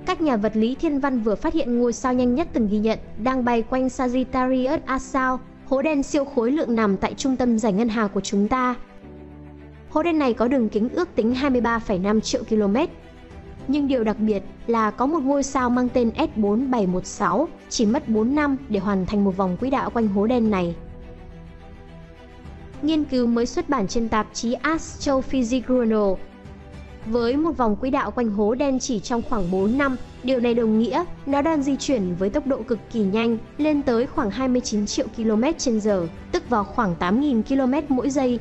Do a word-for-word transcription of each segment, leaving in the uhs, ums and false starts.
Các nhà vật lý thiên văn vừa phát hiện ngôi sao nhanh nhất từng ghi nhận đang bay quanh Sagittarius A sao, hố đen siêu khối lượng nằm tại trung tâm giải ngân hà của chúng ta. Hố đen này có đường kính ước tính hai mươi ba phẩy năm triệu km. Nhưng điều đặc biệt là có một ngôi sao mang tên S bốn bảy một sáu chỉ mất bốn năm để hoàn thành một vòng quỹ đạo quanh hố đen này. Nghiên cứu mới xuất bản trên tạp chí Astrophysics Journal. Với một vòng quỹ đạo quanh hố đen chỉ trong khoảng bốn năm, điều này đồng nghĩa nó đang di chuyển với tốc độ cực kỳ nhanh, lên tới khoảng hai mươi chín triệu km trên giờ, tức vào khoảng tám nghìn km mỗi giây.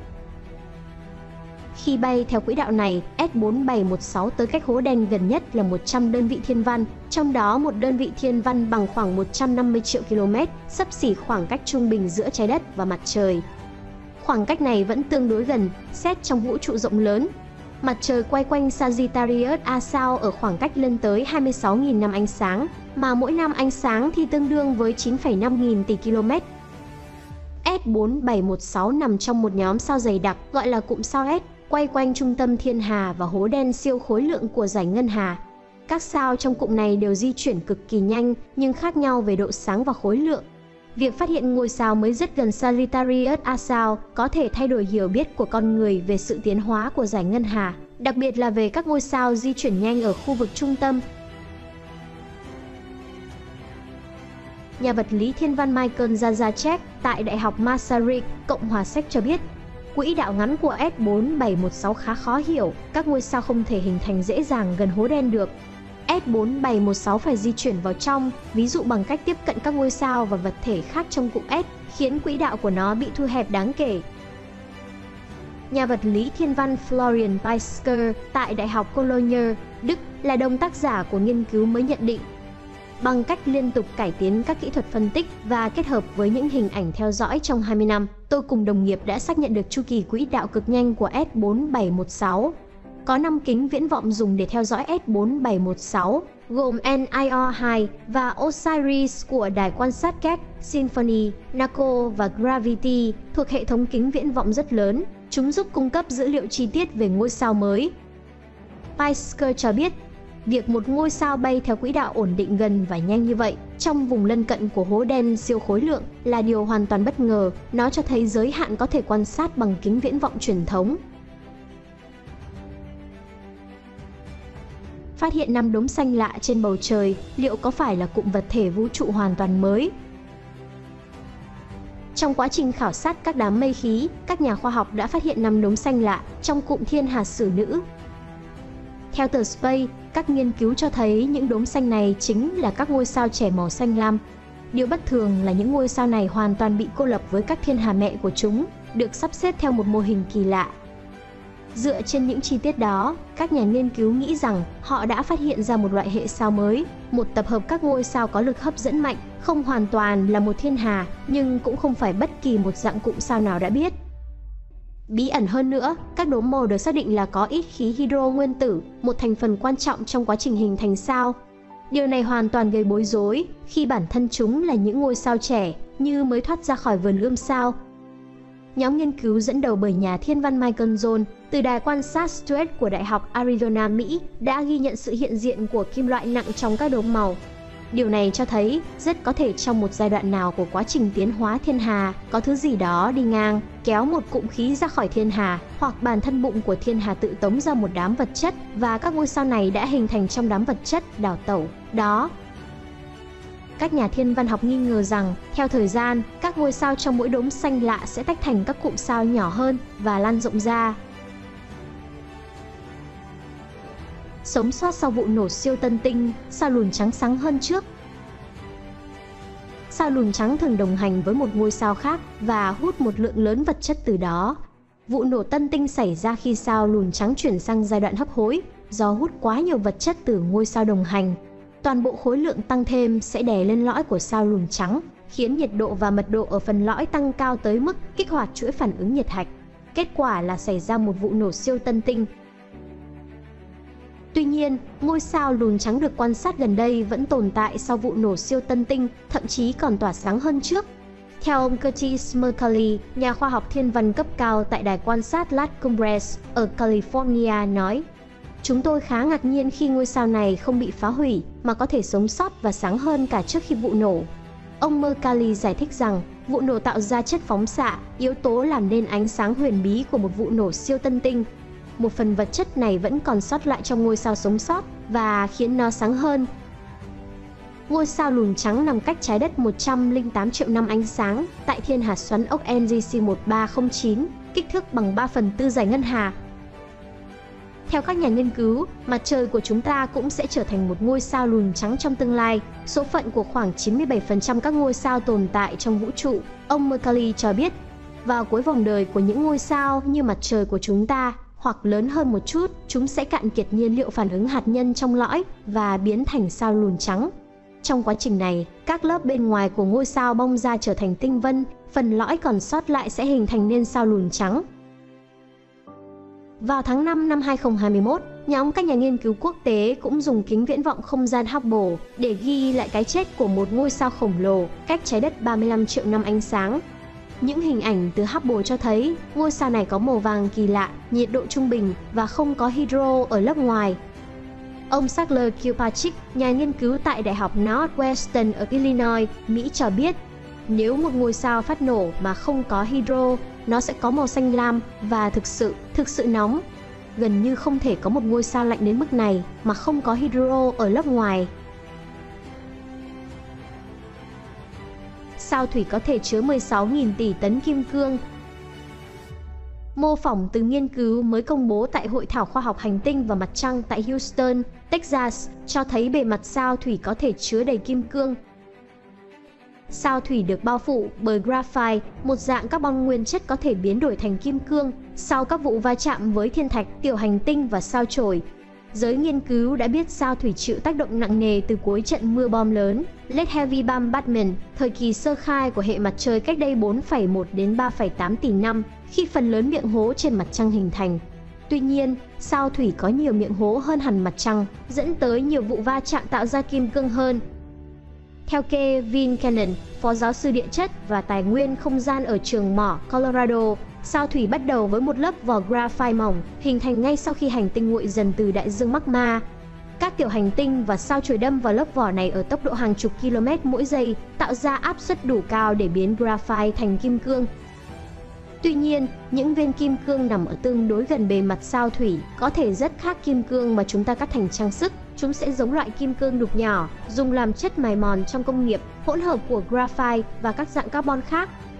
Khi bay theo quỹ đạo này, S bốn bảy một sáu tới cách hố đen gần nhất là một trăm đơn vị thiên văn, trong đó một đơn vị thiên văn bằng khoảng một trăm năm mươi triệu km, xấp xỉ khoảng cách trung bình giữa trái đất và mặt trời. Khoảng cách này vẫn tương đối gần, xét trong vũ trụ rộng lớn. Mặt trời quay quanh Sagittarius A sao ở khoảng cách lên tới hai mươi sáu nghìn năm ánh sáng, mà mỗi năm ánh sáng thì tương đương với chín phẩy năm nghìn tỷ km. S bốn bảy một sáu nằm trong một nhóm sao dày đặc gọi là cụm sao S, quay quanh trung tâm thiên hà và hố đen siêu khối lượng của giải ngân hà. Các sao trong cụm này đều di chuyển cực kỳ nhanh nhưng khác nhau về độ sáng và khối lượng. Việc phát hiện ngôi sao mới rất gần Sagittarius A sao có thể thay đổi hiểu biết của con người về sự tiến hóa của giải ngân hà, đặc biệt là về các ngôi sao di chuyển nhanh ở khu vực trung tâm. Nhà vật lý thiên văn Michael Zajac tại Đại học Masaryk, Cộng hòa Séc cho biết, quỹ đạo ngắn của S bốn bảy một sáu khá khó hiểu, các ngôi sao không thể hình thành dễ dàng gần hố đen được. S bốn bảy một sáu phải di chuyển vào trong, ví dụ bằng cách tiếp cận các ngôi sao và vật thể khác trong cụm S, khiến quỹ đạo của nó bị thu hẹp đáng kể. Nhà vật lý thiên văn Florian Piesker tại Đại học Cologne, Đức là đồng tác giả của nghiên cứu mới nhận định, bằng cách liên tục cải tiến các kỹ thuật phân tích và kết hợp với những hình ảnh theo dõi trong hai mươi năm, tôi cùng đồng nghiệp đã xác nhận được chu kỳ quỹ đạo cực nhanh của S bốn bảy một sáu. Có năm kính viễn vọng dùng để theo dõi S bốn bảy một sáu, gồm N I R hai và Osiris của đài quan sát Keck, Symphony, Naco và Gravity thuộc hệ thống kính viễn vọng rất lớn. Chúng giúp cung cấp dữ liệu chi tiết về ngôi sao mới. Piesker cho biết, việc một ngôi sao bay theo quỹ đạo ổn định gần và nhanh như vậy trong vùng lân cận của hố đen siêu khối lượng là điều hoàn toàn bất ngờ. Nó cho thấy giới hạn có thể quan sát bằng kính viễn vọng truyền thống. Phát hiện năm đốm xanh lạ trên bầu trời, liệu có phải là cụm vật thể vũ trụ hoàn toàn mới? Trong quá trình khảo sát các đám mây khí, các nhà khoa học đã phát hiện năm đốm xanh lạ trong cụm thiên hà sử nữ. Theo tờ Space, các nghiên cứu cho thấy những đốm xanh này chính là các ngôi sao trẻ màu xanh lam. Điều bất thường là những ngôi sao này hoàn toàn bị cô lập với các thiên hà mẹ của chúng, được sắp xếp theo một mô hình kỳ lạ. Dựa trên những chi tiết đó, các nhà nghiên cứu nghĩ rằng họ đã phát hiện ra một loại hệ sao mới, một tập hợp các ngôi sao có lực hấp dẫn mạnh, không hoàn toàn là một thiên hà, nhưng cũng không phải bất kỳ một dạng cụm sao nào đã biết. Bí ẩn hơn nữa, các đốm màu được xác định là có ít khí hydro nguyên tử, một thành phần quan trọng trong quá trình hình thành sao. Điều này hoàn toàn gây bối rối khi bản thân chúng là những ngôi sao trẻ như mới thoát ra khỏi vườn ươm sao. Nhóm nghiên cứu dẫn đầu bởi nhà thiên văn Michael Jones từ đài quan sát Stuart của Đại học Arizona, Mỹ đã ghi nhận sự hiện diện của kim loại nặng trong các đốm màu. Điều này cho thấy rất có thể trong một giai đoạn nào của quá trình tiến hóa thiên hà có thứ gì đó đi ngang, kéo một cụm khí ra khỏi thiên hà, hoặc bản thân bụng của thiên hà tự tống ra một đám vật chất và các ngôi sao này đã hình thành trong đám vật chất đào tẩu đó. Các nhà thiên văn học nghi ngờ rằng, theo thời gian, các ngôi sao trong mỗi đốm xanh lạ sẽ tách thành các cụm sao nhỏ hơn và lan rộng ra. Sống sót sau vụ nổ siêu tân tinh, sao lùn trắng sáng hơn trước. Sao lùn trắng thường đồng hành với một ngôi sao khác và hút một lượng lớn vật chất từ đó. Vụ nổ tân tinh xảy ra khi sao lùn trắng chuyển sang giai đoạn hấp hối, do hút quá nhiều vật chất từ ngôi sao đồng hành. Toàn bộ khối lượng tăng thêm sẽ đè lên lõi của sao lùn trắng, khiến nhiệt độ và mật độ ở phần lõi tăng cao tới mức kích hoạt chuỗi phản ứng nhiệt hạch. Kết quả là xảy ra một vụ nổ siêu tân tinh. Tuy nhiên, ngôi sao lùn trắng được quan sát gần đây vẫn tồn tại sau vụ nổ siêu tân tinh, thậm chí còn tỏa sáng hơn trước. Theo ông Curtis Mercalli, nhà khoa học thiên văn cấp cao tại đài quan sát Las Cumbres ở California nói, Chúng tôi khá ngạc nhiên khi ngôi sao này không bị phá hủy mà có thể sống sót và sáng hơn cả trước khi vụ nổ. Ông Mercalli giải thích rằng vụ nổ tạo ra chất phóng xạ, yếu tố làm nên ánh sáng huyền bí của một vụ nổ siêu tân tinh. Một phần vật chất này vẫn còn sót lại trong ngôi sao sống sót và khiến nó sáng hơn. Ngôi sao lùn trắng nằm cách trái đất một trăm lẻ tám triệu năm ánh sáng tại thiên hạt xoắn ốc N G C một ba không chín, kích thước bằng ba phần tư giải ngân hà. Theo các nhà nghiên cứu, mặt trời của chúng ta cũng sẽ trở thành một ngôi sao lùn trắng trong tương lai, số phận của khoảng chín mươi bảy phần trăm các ngôi sao tồn tại trong vũ trụ, ông Mercalli cho biết. Vào cuối vòng đời của những ngôi sao như mặt trời của chúng ta, hoặc lớn hơn một chút, chúng sẽ cạn kiệt nhiên liệu phản ứng hạt nhân trong lõi và biến thành sao lùn trắng. Trong quá trình này, các lớp bên ngoài của ngôi sao bong ra trở thành tinh vân, phần lõi còn sót lại sẽ hình thành nên sao lùn trắng. Vào tháng năm năm hai không hai mốt, nhóm các nhà nghiên cứu quốc tế cũng dùng kính viễn vọng không gian Hubble để ghi lại cái chết của một ngôi sao khổng lồ cách trái đất ba mươi lăm triệu năm ánh sáng. Những hình ảnh từ Hubble cho thấy ngôi sao này có màu vàng kỳ lạ, nhiệt độ trung bình và không có hydro ở lớp ngoài. Ông Sackler Kilpatrick, nhà nghiên cứu tại Đại học Northwestern ở Illinois, Mỹ cho biết, nếu một ngôi sao phát nổ mà không có hydro, nó sẽ có màu xanh lam và thực sự, thực sự nóng. Gần như không thể có một ngôi sao lạnh đến mức này mà không có hydro ở lớp ngoài. Sao thủy có thể chứa mười sáu nghìn tỷ tấn kim cương. Mô phỏng từ nghiên cứu mới công bố tại Hội thảo khoa học hành tinh và mặt trăng tại Houston, Texas, cho thấy bề mặt sao thủy có thể chứa đầy kim cương. Sao thủy được bao phủ bởi graphite, một dạng carbon nguyên chất có thể biến đổi thành kim cương sau các vụ va chạm với thiên thạch, tiểu hành tinh và sao chổi. Giới nghiên cứu đã biết sao thủy chịu tác động nặng nề từ cuối trận mưa bom lớn Late Heavy Bombardment, thời kỳ sơ khai của hệ mặt trời cách đây bốn phẩy một đến ba phẩy tám tỷ năm, khi phần lớn miệng hố trên mặt trăng hình thành. Tuy nhiên, sao thủy có nhiều miệng hố hơn hẳn mặt trăng, dẫn tới nhiều vụ va chạm tạo ra kim cương hơn. Theo Kevin Cannon, phó giáo sư địa chất và tài nguyên không gian ở trường mỏ Colorado, sao thủy bắt đầu với một lớp vỏ graphite mỏng, hình thành ngay sau khi hành tinh nguội dần từ đại dương magma. Các tiểu hành tinh và sao chổi đâm vào lớp vỏ này ở tốc độ hàng chục km mỗi giây, tạo ra áp suất đủ cao để biến graphite thành kim cương. Tuy nhiên, những viên kim cương nằm ở tương đối gần bề mặt sao thủy có thể rất khác kim cương mà chúng ta cắt thành trang sức. Chúng sẽ giống loại kim cương đục nhỏ, dùng làm chất mài mòn trong công nghiệp, hỗn hợp của graphite và các dạng carbon khác.